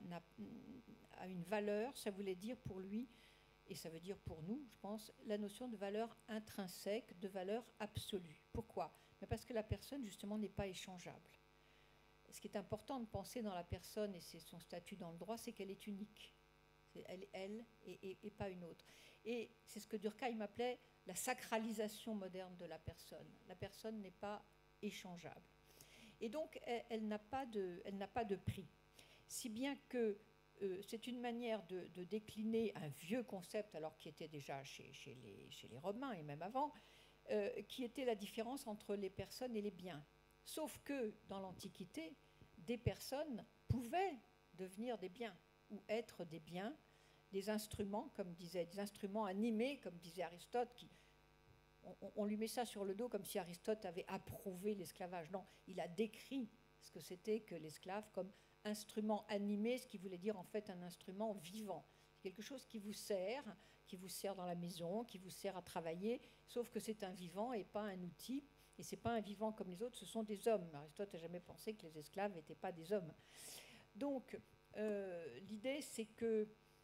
a une valeur, ça voulait dire pour lui, et ça veut dire pour nous, je pense, la notion de valeur intrinsèque, de valeur absolue. Pourquoi? Mais parce que la personne justement n'est pas échangeable. Ce qui est important de penser dans la personne, et c'est son statut dans le droit, c'est qu'elle est unique. C'est elle et pas une autre. Et c'est ce que Durkheim appelait la sacralisation moderne de la personne. La personne n'est pas échangeable. Et donc, elle n'a pas de prix. Si bien que c'est une manière de décliner un vieux concept, alors qui était déjà chez les Romains et même avant, qui était la différence entre les personnes et les biens. Sauf que, dans l'Antiquité, des personnes pouvaient devenir des biens ou être des biens, des instruments, des instruments animés, comme disait Aristote, on lui met ça sur le dos comme si Aristote avait approuvé l'esclavage. Non, il a décrit ce que c'était que l'esclave comme instrument animé, ce qui voulait dire en fait un instrument vivant. C'est quelque chose qui vous sert dans la maison, qui vous sert à travailler, sauf que c'est un vivant et pas un outil. Et ce n'est pas un vivant comme les autres, ce sont des hommes. Aristote n'a jamais pensé que les esclaves n'étaient pas des hommes. Donc, l'idée, c'est que...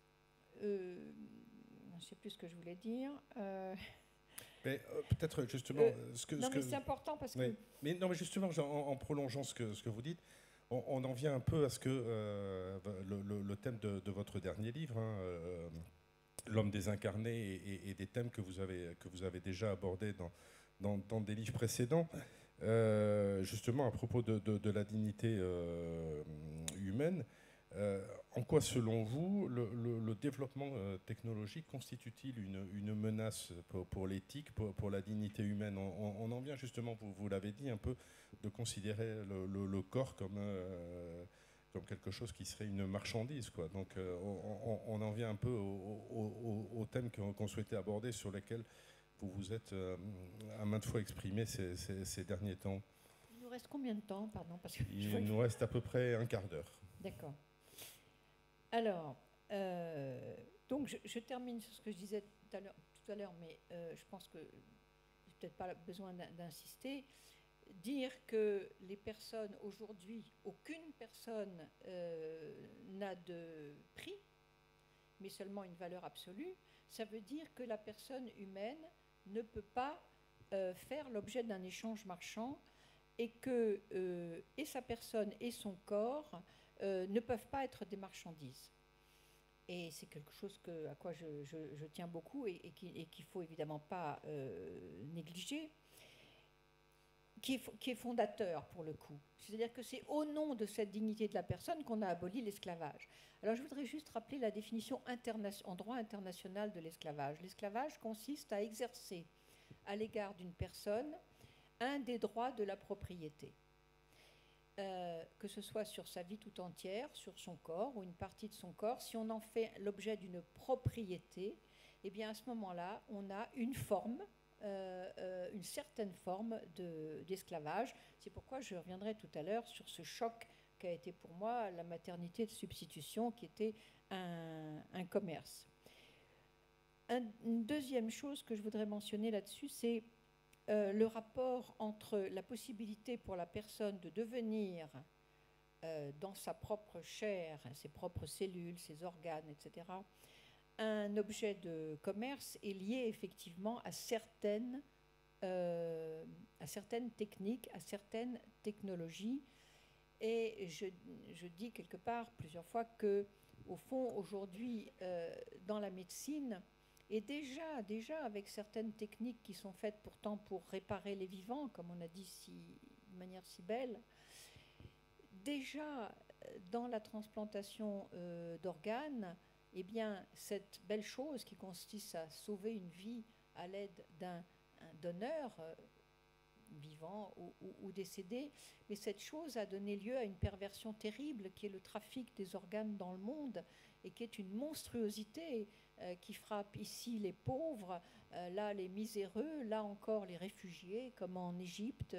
je ne sais plus ce que je voulais dire. Peut-être justement... mais c'est important parce que... Mais justement, en prolongeant ce que vous dites, on en vient un peu à ce que le thème de votre dernier livre, L'homme désincarné, et des thèmes que vous avez déjà abordés dans des livres précédents, justement à propos de la dignité humaine. En quoi, selon vous, le développement technologique constitue-t-il une menace pour l'éthique, pour la dignité humaine? On en vient justement, vous l'avez dit un peu, de considérer le corps comme quelque chose qui serait une marchandise, quoi. Donc on en vient un peu au thème qu'on souhaitait aborder, sur lesquels vous vous êtes à maintes fois exprimé ces derniers temps. Il nous reste combien de temps, pardon, parce que Il nous reste à peu près un quart d'heure. D'accord. Alors, donc je termine sur ce que je disais tout à l'heure, mais je pense que j'ai peut-être pas besoin d'insister. Dire que les personnes aujourd'hui, aucune personne n'a de prix, mais seulement une valeur absolue, ça veut dire que la personne humaine ne peut pas faire l'objet d'un échange marchand et que et sa personne et son corps ne peuvent pas être des marchandises. Et c'est quelque chose à quoi je tiens beaucoup et qu'il ne faut évidemment pas négliger, qui est fondateur pour le coup. C'est-à-dire que c'est au nom de cette dignité de la personne qu'on a aboli l'esclavage. Alors je voudrais juste rappeler la définition en droit international de l'esclavage. L'esclavage consiste à exercer à l'égard d'une personne un des droits de la propriété. que ce soit sur sa vie tout entière, sur son corps ou une partie de son corps, si on en fait l'objet d'une propriété, eh bien à ce moment-là, on a une forme, une certaine forme d'esclavage. C'est pourquoi je reviendrai tout à l'heure sur ce choc qu'a été pour moi la maternité de substitution, qui était un commerce. Une deuxième chose que je voudrais mentionner là-dessus, c'est le rapport entre la possibilité pour la personne de devenir dans sa propre chair, ses propres cellules, ses organes, etc., un objet de commerce est lié effectivement à certaines techniques, à certaines technologies. Et je dis quelque part plusieurs fois que, au fond, aujourd'hui, dans la médecine, et déjà avec certaines techniques qui sont faites pourtant pour réparer les vivants, comme on a dit de manière si belle, déjà dans la transplantation d'organes, eh bien, cette belle chose qui consiste à sauver une vie à l'aide d'un donneur, vivant ou décédé, mais cette chose a donné lieu à une perversion terrible qui est le trafic des organes dans le monde et qui est une monstruosité qui frappe ici les pauvres, là les miséreux, là encore les réfugiés, comme en Égypte,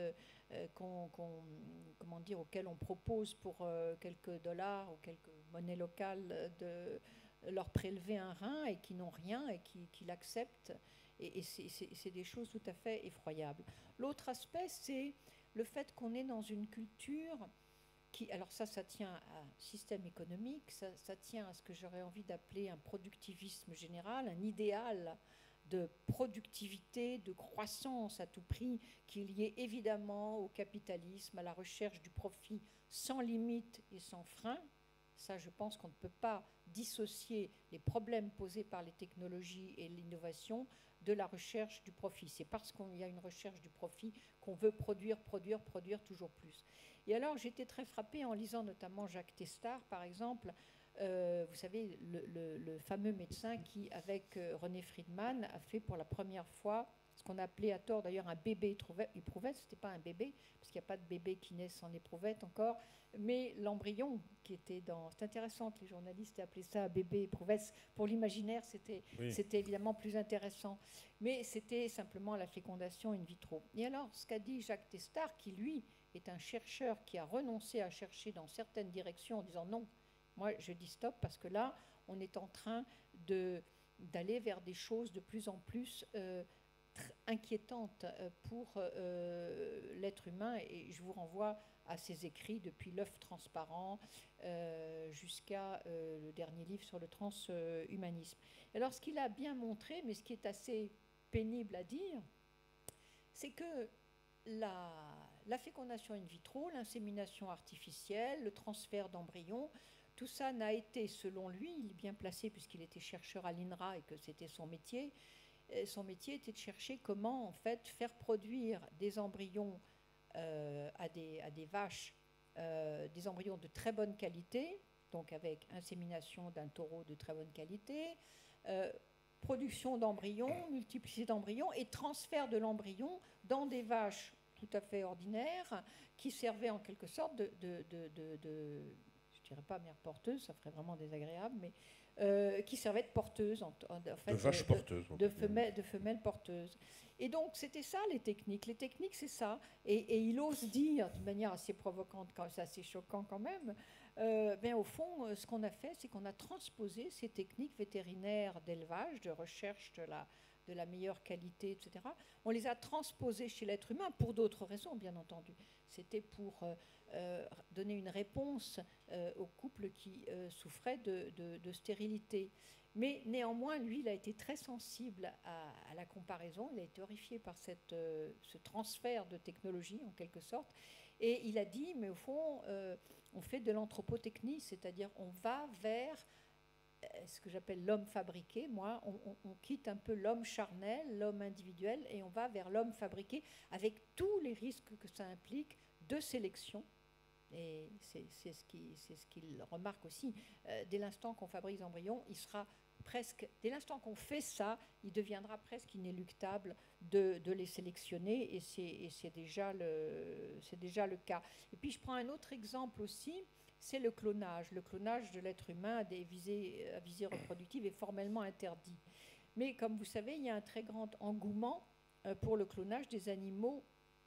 comment dire, auxquels on propose pour quelques dollars ou quelques monnaies locales de leur prélever un rein et qui n'ont rien et qui l'acceptent. Et c'est des choses tout à fait effroyables. L'autre aspect, c'est le fait qu'on est dans une culture qui, alors ça tient à un système économique, ça tient à ce que j'aurais envie d'appeler un productivisme général, un idéal de productivité, de croissance à tout prix, qui est lié évidemment au capitalisme, à la recherche du profit sans limite et sans frein. Ça, je pense qu'on ne peut pas dissocier les problèmes posés par les technologies et l'innovation de la recherche du profit. C'est parce qu'il y a une recherche du profit qu'on veut produire toujours plus. Et alors, j'étais très frappée en lisant notamment Jacques Testard, par exemple, vous savez, le fameux médecin qui, avec René Friedman, a fait pour la première fois ce qu'on appelait à tort d'ailleurs un bébé éprouvette. Ce n'était pas un bébé, parce qu'il n'y a pas de bébé qui naissent en éprouvette encore, mais l'embryon qui était dans... C'est intéressant que les journalistes aient appelé ça bébé éprouvette. Pour l'imaginaire, c'était évidemment plus intéressant. Mais c'était simplement la fécondation in vitro. Et alors, ce qu'a dit Jacques Testard, qui lui est un chercheur qui a renoncé à chercher dans certaines directions en disant non, moi je dis stop, parce que là, on est en train d'aller vers des choses de plus en plus inquiétantes pour l'être humain. Et je vous renvoie à ses écrits depuis L'œuf transparent jusqu'à le dernier livre sur le transhumanisme. Alors ce qu'il a bien montré, mais ce qui est assez pénible à dire, c'est que la fécondation in vitro, l'insémination artificielle, le transfert d'embryons, tout ça n'a été, selon lui, il est bien placé puisqu'il était chercheur à l'INRA et que c'était son métier était de chercher comment en fait faire produire des embryons à des vaches, des embryons de très bonne qualité, donc avec insémination d'un taureau de très bonne qualité, production d'embryons, multiplicité d'embryons et transfert de l'embryon dans des vaches tout à fait ordinaires qui servaient en quelque sorte je dirais pas mère porteuse, ça ferait vraiment désagréable, mais qui servaient de porteuses, en fait, de vaches porteuses, de femelles porteuses. Et donc c'était ça les techniques. Les techniques c'est ça. Et il ose dire de manière assez provocante, c'est assez choquant quand même. Au fond, ce qu'on a fait, c'est qu'on a transposé ces techniques vétérinaires d'élevage, de recherche de la meilleure qualité, etc. On les a transposées chez l'être humain pour d'autres raisons, bien entendu. C'était pour donner une réponse aux couples qui souffraient de stérilité. Mais néanmoins, lui, il a été très sensible à la comparaison. Il a été horrifié par ce transfert de technologie, en quelque sorte. Et il a dit, mais au fond, on fait de l'anthropotechnie, c'est-à-dire on va vers ce que j'appelle l'homme fabriqué. Moi, on quitte un peu l'homme charnel, l'homme individuel, et on va vers l'homme fabriqué, avec tous les risques que ça implique de sélection, Et c'est ce qu'il remarque aussi. Dès l'instant qu'on fabrique des embryons, dès l'instant qu'on fait ça, il deviendra presque inéluctable de les sélectionner, et c'est déjà le cas. Et puis je prends un autre exemple aussi, c'est le clonage. Le clonage de l'être humain à visée reproductive est formellement interdit. Mais comme vous savez, il y a un très grand engouement pour le clonage des animaux,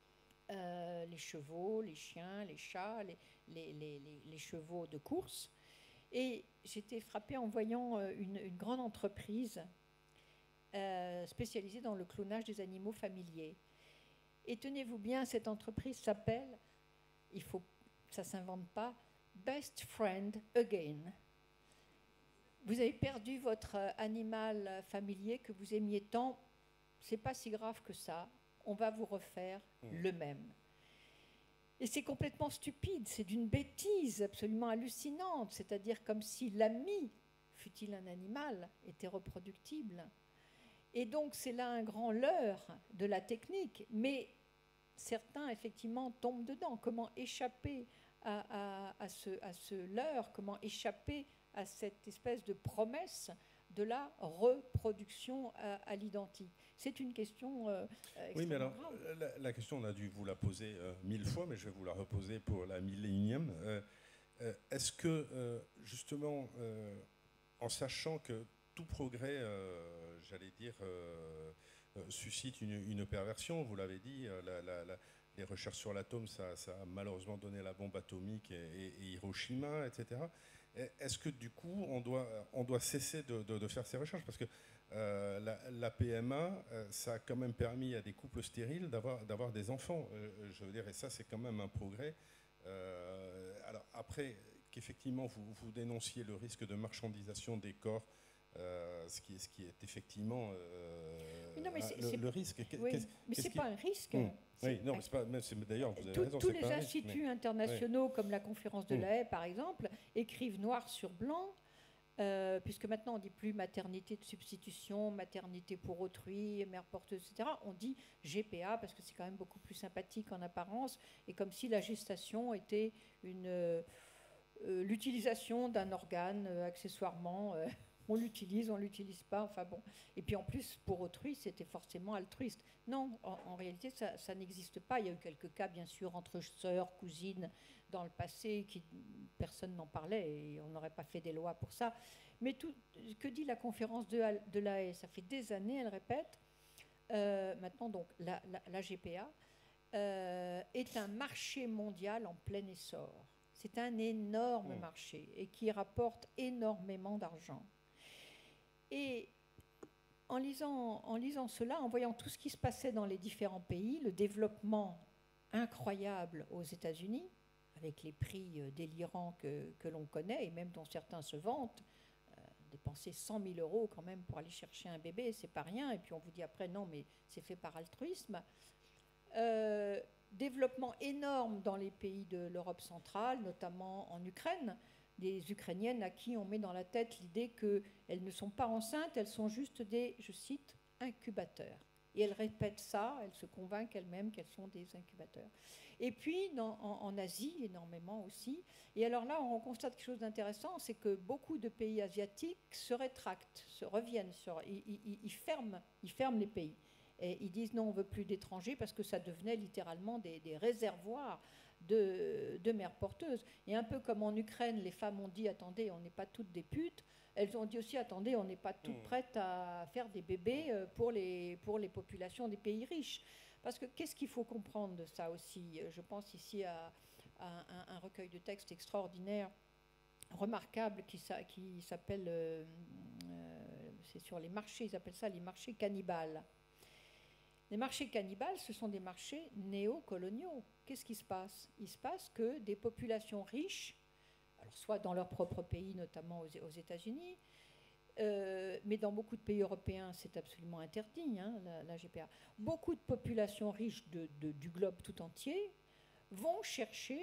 les chevaux, les chiens, les chats, les chevaux de course. Et j'étais frappée en voyant une grande entreprise spécialisée dans le clonage des animaux familiers. Et tenez-vous bien, cette entreprise s'appelle, ça ne s'invente pas, Best Friend Again. Vous avez perdu votre animal familier que vous aimiez tant, c'est pas si grave que ça, on va vous refaire le même. Et c'est complètement stupide, c'est d'une bêtise absolument hallucinante, c'est-à-dire comme si l'ami, fût-il un animal, était reproductible. Et donc c'est là un grand leurre de la technique, mais certains effectivement tombent dedans. Comment échapper à ce leurre, comment échapper à cette espèce de promesse de la reproduction à l'identique? C'est une question oui, mais alors, grave. la question, on a dû vous la poser 1000 fois, mais je vais vous la reposer pour la 1001e. Est-ce que, justement, en sachant que tout progrès, j'allais dire, suscite une perversion, vous l'avez dit, les recherches sur l'atome, ça a malheureusement donné la bombe atomique et Hiroshima, etc. Est-ce que du coup, on doit cesser de faire ces recherches? Parce que la PMA, ça a quand même permis à des couples stériles d'avoir des enfants. Je veux dire, et ça, c'est quand même un progrès. Alors après, qu'effectivement, vous dénonciez le risque de marchandisation des corps, ce qui est effectivement le risque. Oui, mais ce n'est pas un risque. Oui, non, mais d'ailleurs, vous avez raison. Tous les instituts internationaux, comme la conférence de La Haye, par exemple, écrivent noir sur blanc, puisque maintenant on ne dit plus maternité de substitution, maternité pour autrui, mère porteuse, etc. On dit GPA, parce que c'est quand même beaucoup plus sympathique en apparence, et comme si la gestation était l'utilisation d'un organe accessoirement. On l'utilise, on ne l'utilise pas, enfin bon. Et puis en plus, pour autrui, c'était forcément altruiste. Non, en réalité, ça n'existe pas. Il y a eu quelques cas, bien sûr, entre sœurs, cousines, dans le passé, personne n'en parlait et on n'aurait pas fait des lois pour ça. Mais que dit la conférence de La Haye? Ça fait des années, elle répète. Maintenant, donc, la GPA est un marché mondial en plein essor. C'est un énorme marché et qui rapporte énormément d'argent. Et en lisant cela, en voyant tout ce qui se passait dans les différents pays, le développement incroyable aux États-Unis, avec les prix délirants que l'on connaît et même dont certains se vantent, dépenser 100 000 € quand même pour aller chercher un bébé, c'est pas rien. Et puis on vous dit après non, mais c'est fait par altruisme. Développement énorme dans les pays de l'Europe centrale, notamment en Ukraine. Des Ukrainiennes à qui on met dans la tête l'idée qu'elles ne sont pas enceintes, elles sont juste des, je cite, incubateurs. Et elles répètent ça, elles se convainquent elles-mêmes qu'elles sont des incubateurs. Et puis en Asie, énormément aussi. Et alors là, on constate quelque chose d'intéressant, c'est que beaucoup de pays asiatiques se rétractent, se reviennent, ils ferment les pays. Et ils disent non, on ne veut plus d'étrangers parce que ça devenait littéralement des réservoirs de mères porteuses. Et un peu comme en Ukraine, les femmes ont dit attendez, on n'est pas toutes des putes. Elles ont dit aussi attendez, on n'est pas toutes prêtes à faire des bébés pour les populations des pays riches. Parce que qu'est-ce qu'il faut comprendre de ça aussi? Je pense ici à un recueil de textes extraordinaire, remarquable, qui s'appelle, c'est sur les marchés, ils appellent ça les marchés cannibales. Les marchés cannibales, ce sont des marchés néocoloniaux. Qu'est-ce qui se passe? Il se passe que des populations riches, alors soit dans leur propre pays, notamment aux États-Unis, mais dans beaucoup de pays européens, c'est absolument interdit, hein, la GPA. Beaucoup de populations riches du globe tout entier vont chercher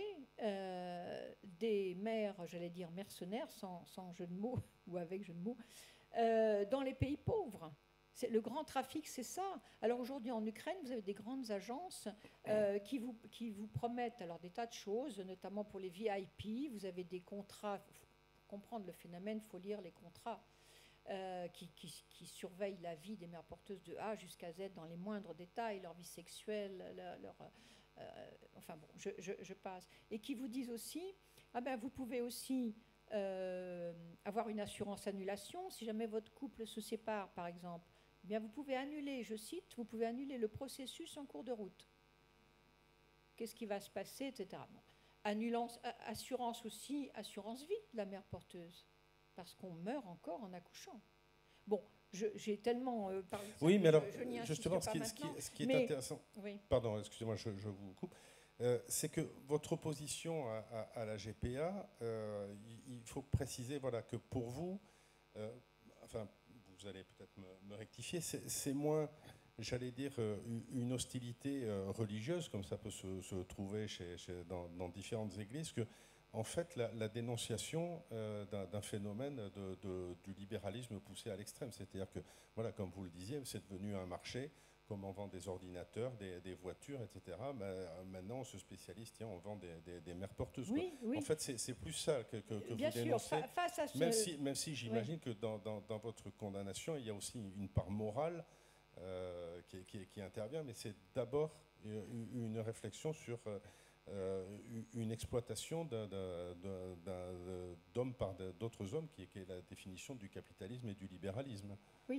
des mères, j'allais dire mercenaires, sans jeu de mots, ou avec jeu de mots, dans les pays pauvres. Le grand trafic, c'est ça. Alors aujourd'hui, en Ukraine, vous avez des grandes agences qui vous promettent alors des tas de choses, notamment pour les VIP. Vous avez des contrats. Pour comprendre le phénomène, il faut lire les contrats qui surveillent la vie des mères porteuses de A jusqu'à Z dans les moindres détails, leur vie sexuelle, enfin bon, je passe. Et qui vous disent aussi, ah ben vous pouvez aussi avoir une assurance annulation si jamais votre couple se sépare, par exemple. Eh bien, vous pouvez annuler, je cite, vous pouvez annuler le processus en cours de route. Qu'est-ce qui va se passer, etc. Bon. Assurance aussi, assurance vie de la mère porteuse, parce qu'on meurt encore en accouchant. Bon, j'ai tellement parlé de ça. Oui, mais alors, je n'y insiste justement, pas ce qui est intéressant, oui. Pardon, excusez-moi, je vous coupe, c'est que votre opposition à la GPA, il faut préciser voilà, que pour vous, enfin, vous allez peut-être me rectifier, c'est moins, j'allais dire, une hostilité religieuse, comme ça peut se trouver dans différentes églises, que en fait la dénonciation d'un phénomène du libéralisme poussé à l'extrême. C'est-à-dire que, voilà, comme vous le disiez, c'est devenu un marché, comme on vend des ordinateurs, des voitures, etc. Maintenant, on se spécialise, tiens, on vend des mères porteuses. Oui, oui. En fait, c'est plus ça que bien vous dénoncez. Sûr, face à ce... Même si j'imagine oui. que dans votre condamnation, il y a aussi une part morale qui intervient, mais c'est d'abord une réflexion sur une exploitation d'hommes par d'autres hommes, qui est la définition du capitalisme et du libéralisme. Oui.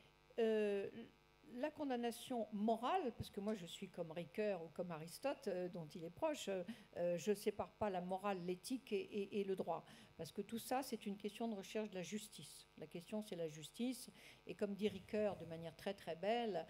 La condamnation morale, parce que moi je suis comme Ricoeur ou comme Aristote, dont il est proche, je ne sépare pas la morale, l'éthique et le droit, parce que tout ça c'est une question de recherche de la justice. La question c'est la justice, et comme dit Ricoeur de manière très très belle,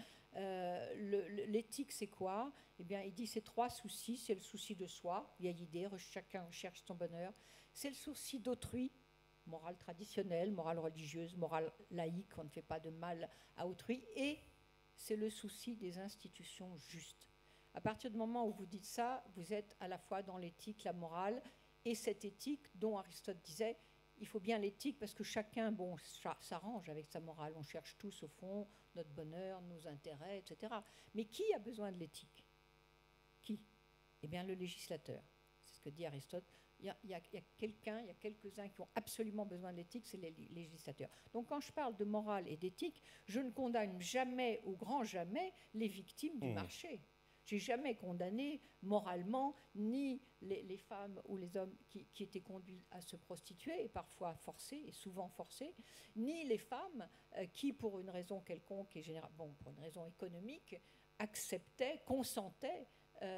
l'éthique c'est quoi? Eh bien il dit c'est 3 soucis, c'est le souci de soi, vieille idée, chacun recherche son bonheur, c'est le souci d'autrui, morale traditionnelle, morale religieuse, morale laïque, on ne fait pas de mal à autrui, et c'est le souci des institutions justes. À partir du moment où vous dites ça, vous êtes à la fois dans l'éthique, la morale, et cette éthique dont Aristote disait, il faut bien l'éthique parce que chacun, bon, s'arrange avec sa morale. On cherche tous, au fond, notre bonheur, nos intérêts, etc. Mais qui a besoin de l'éthique? Qui? Eh bien, le législateur. C'est ce que dit Aristote. Il y a quelques-uns qui ont absolument besoin de l'éthique, c'est les législateurs. Donc quand je parle de morale et d'éthique, je ne condamne jamais, au grand jamais, les victimes du marché. J'ai jamais condamné moralement ni les femmes ou les hommes qui étaient conduits à se prostituer, et parfois forcés, et souvent forcés, ni les femmes qui, pour une raison quelconque, et pour une raison économique, acceptaient, consentaient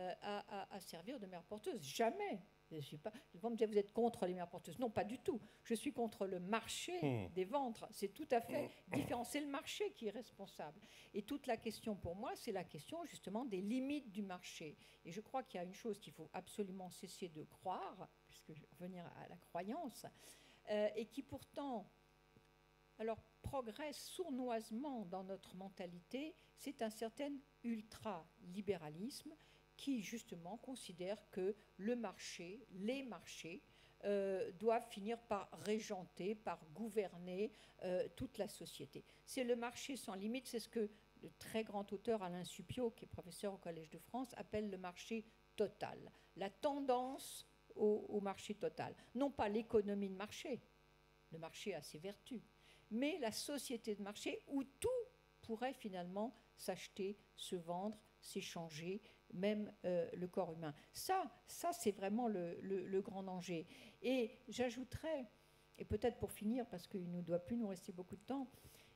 à servir de mère porteuse. Jamais. Je ne suis pas. Vous me dire vous êtes contre les mères porteuses. Non, pas du tout. Je suis contre le marché des ventres. C'est tout à fait différent. C'est le marché qui est responsable. Et toute la question pour moi, c'est la question justement des limites du marché. Et je crois qu'il y a une chose qu'il faut absolument cesser de croire, puisque je vais revenir à la croyance, et qui pourtant alors progresse sournoisement dans notre mentalité, c'est un certain ultra-libéralisme qui justement considère que le marché, les marchés, doivent finir par régenter, par gouverner toute la société. C'est le marché sans limite, c'est ce que le très grand auteur Alain Supiot, qui est professeur au Collège de France, appelle le marché total. La tendance au marché total. Non pas l'économie de marché, le marché a ses vertus, mais la société de marché où tout pourrait finalement s'acheter, se vendre, s'échanger, même le corps humain. Ça c'est vraiment le grand danger. Et j'ajouterais, et peut-être pour finir, parce qu'il ne doit plus nous rester beaucoup de temps,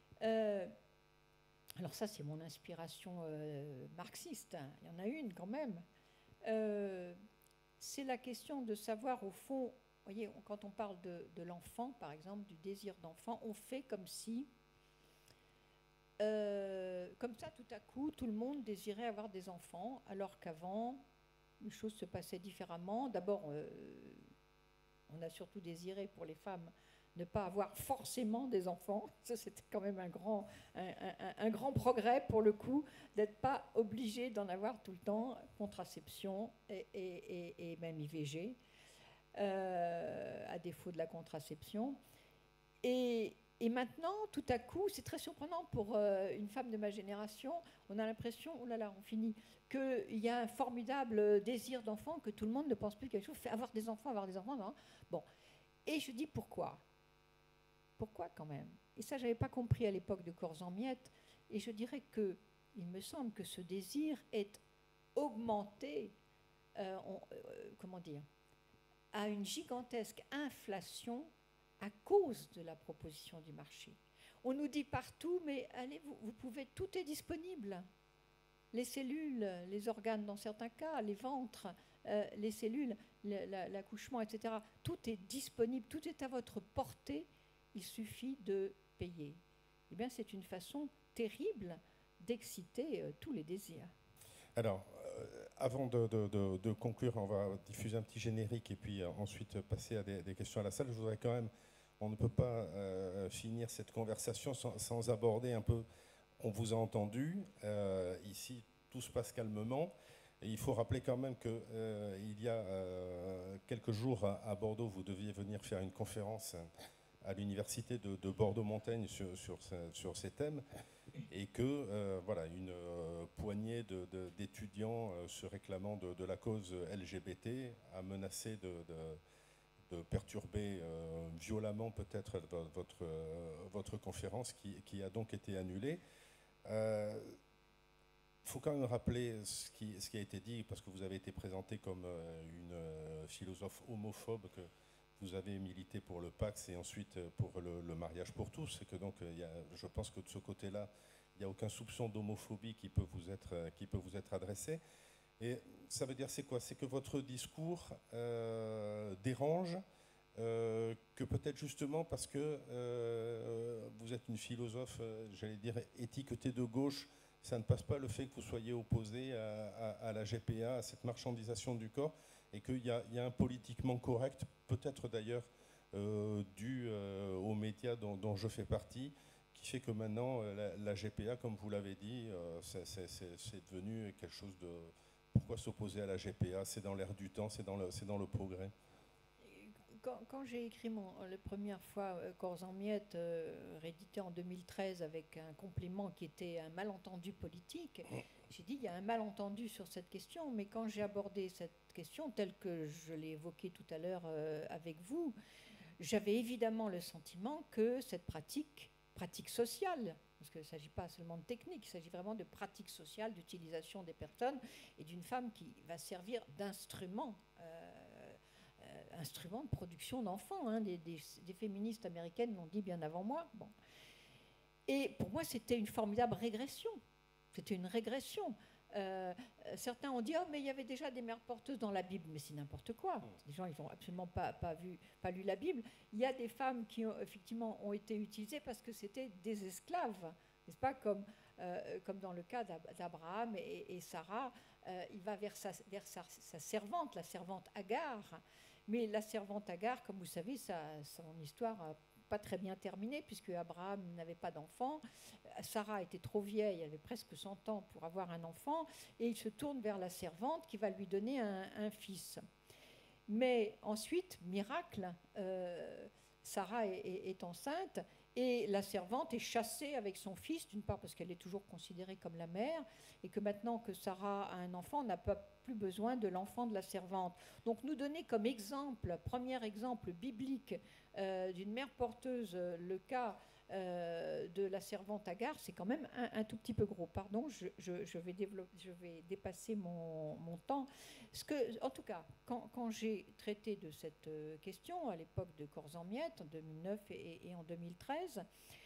alors ça c'est mon inspiration marxiste, hein, il y en a une quand même, c'est la question de savoir au fond, vous voyez, quand on parle de l'enfant, par exemple, du désir d'enfant, on fait comme si comme ça, tout à coup, tout le monde désirait avoir des enfants, alors qu'avant, les choses se passaient différemment. D'abord, on a surtout désiré pour les femmes ne pas avoir forcément des enfants. Ça, c'était quand même un grand progrès pour le coup, d'être pas obligé d'en avoir tout le temps, contraception et même IVG, à défaut de la contraception. Et Et maintenant, tout à coup, c'est très surprenant pour une femme de ma génération, on a l'impression, oh là là, on finit, qu'il y a un formidable désir d'enfant, que tout le monde ne pense plus quelque chose, avoir des enfants, non. Bon, et je dis pourquoi? Pourquoi quand même? Et ça, je n'avais pas compris à l'époque de Corps en miettes, et je dirais que, il me semble que ce désir est augmenté, comment dire, à une gigantesque inflation à cause de la proposition du marché. On nous dit partout, mais allez, vous pouvez, tout est disponible. Les cellules, les organes dans certains cas, les ventres, les cellules, l'accouchement, etc. Tout est disponible, tout est à votre portée, il suffit de payer. Eh bien, c'est une façon terrible d'exciter tous les désirs. Alors, avant de conclure, on va diffuser un petit générique et puis ensuite passer à des questions à la salle. Je voudrais quand même, on ne peut pas finir cette conversation sans aborder un peu, on vous a entendu, ici tout se passe calmement, et il faut rappeler quand même qu'il y a quelques jours à Bordeaux, vous deviez venir faire une conférence à l'université de Bordeaux-Montaigne sur ces thèmes, et que voilà, une poignée d'étudiants se réclamant de la cause LGBT a menacé de perturber violemment peut-être votre conférence qui a donc été annulée. Il faut quand même rappeler ce qui a été dit, parce que vous avez été présenté comme une philosophe homophobe, que vous avez milité pour le Pax et ensuite pour le mariage pour tous, et que donc je pense que de ce côté-là, il n'y a aucun soupçon d'homophobie qui peut vous être adressé. Et ça veut dire c'est quoi? C'est que votre discours dérange, que peut-être justement parce que vous êtes une philosophe, j'allais dire, étiquetée de gauche, ça ne passe pas le fait que vous soyez opposé à la GPA, à cette marchandisation du corps, et qu'il y a un politiquement correct, peut-être d'ailleurs dû aux médias dont je fais partie, qui fait que maintenant la GPA, comme vous l'avez dit, c'est devenu quelque chose de... Pourquoi s'opposer à la GPA? C'est dans l'air du temps, c'est dans le progrès. Quand j'ai écrit la première fois Corps en miettes, réédité en 2013 avec un complément qui était un malentendu politique, j'ai dit il y a un malentendu sur cette question, mais quand j'ai abordé cette question telle que je l'ai évoquée tout à l'heure avec vous, j'avais évidemment le sentiment que cette pratique sociale, parce qu'il ne s'agit pas seulement de technique, il s'agit vraiment de pratique sociale, d'utilisation des personnes et d'une femme qui va servir d'instrument de production d'enfants. Hein. Des féministes américaines l'ont dit bien avant moi. Bon. Et pour moi, c'était une formidable régression. C'était une régression. Certains ont dit « Oh, mais il y avait déjà des mères porteuses dans la Bible ». Mais c'est n'importe quoi. Les gens, ils n'ont absolument pas lu la Bible. Il y a des femmes qui, effectivement, ont été utilisées parce que c'était des esclaves, n'est-ce pas, comme dans le cas d'Abraham et Sarah. Il va vers sa servante, la servante Agar. Mais la servante Agar, comme vous savez, son histoire n'a pas très bien terminé, puisque Abraham n'avait pas d'enfant. Sarah était trop vieille, elle avait presque 100 ans pour avoir un enfant, et il se tourne vers la servante qui va lui donner un fils. Mais ensuite, miracle, Sarah est enceinte, et la servante est chassée avec son fils, d'une part parce qu'elle est toujours considérée comme la mère, et que maintenant que Sarah a un enfant, on n'a pas plus besoin de l'enfant de la servante. Donc nous donner comme exemple, premier exemple biblique d'une mère porteuse, le cas de la servante Agar, c'est quand même un tout petit peu gros. Pardon, je vais dépasser mon temps. En tout cas, quand j'ai traité de cette question à l'époque de Corps en miettes, en 2009 et en 2013,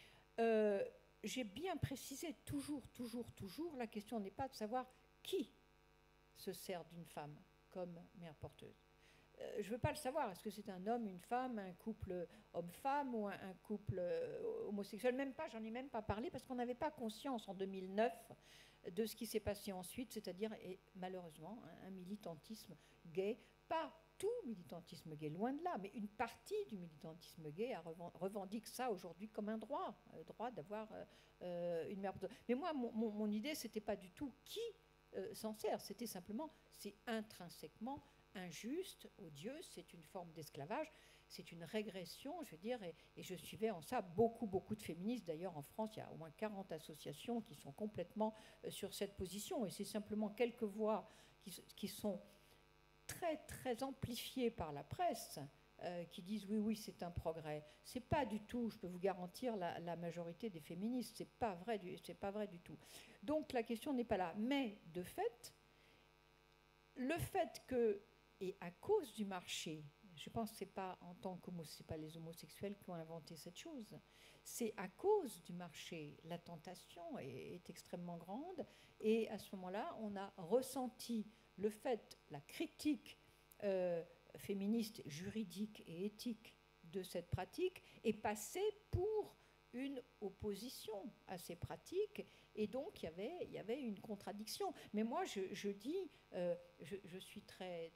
j'ai bien précisé toujours, la question n'est pas de savoir qui se sert d'une femme comme mère porteuse. Je ne veux pas le savoir. Est-ce que c'est un homme, une femme, un couple homme-femme ou un couple homosexuel? Même pas, j'en ai même pas parlé parce qu'on n'avait pas conscience en 2009 de ce qui s'est passé ensuite, c'est-à-dire, et malheureusement, un militantisme gay, pas tout militantisme gay, loin de là, mais une partie du militantisme gay revendique ça aujourd'hui comme un droit, le droit d'avoir une mère porteuse. Mais moi, mon idée, c'était pas du tout qui s'en sert, c'était simplement, c'est intrinsèquement injuste, odieux, c'est une forme d'esclavage. c'est une régression, je veux dire, et je suivais en ça beaucoup de féministes. D'ailleurs, en France, il y a au moins 40 associations qui sont complètement sur cette position, et c'est simplement quelques voix qui sont très amplifiées par la presse, qui disent oui, c'est un progrès. C'est pas du tout, je peux vous garantir, la majorité des féministes. C'est pas vrai du tout. Donc la question n'est pas là. Mais de fait, le fait que, et à cause du marché, je pense que c'est pas c'est pas les homosexuels qui ont inventé cette chose. C'est à cause du marché, la tentation est extrêmement grande. Et à ce moment-là, on a ressenti le fait, la critique féministe, juridique et éthique de cette pratique est passée pour une opposition à ces pratiques, et donc il y avait une contradiction. Mais moi, je dis, je suis très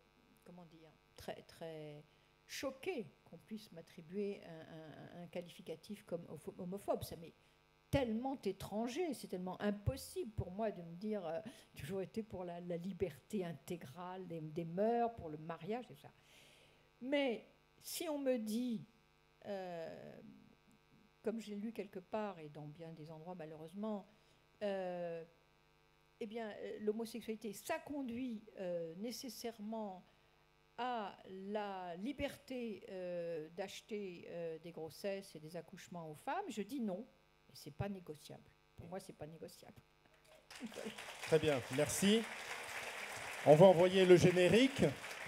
choquée qu'on puisse m'attribuer un qualificatif comme homophobe. Ça m'est tellement étranger, c'est tellement impossible pour moi de me dire j'ai toujours été pour la liberté intégrale des mœurs, pour le mariage et ça. Mais si on me dit, comme j'ai lu quelque part et dans bien des endroits malheureusement, eh bien l'homosexualité, ça conduit nécessairement à la liberté d'acheter des grossesses et des accouchements aux femmes, je dis non. C'est pas négociable. Pour moi, c'est pas négociable. Très bien, merci. On va envoyer le générique.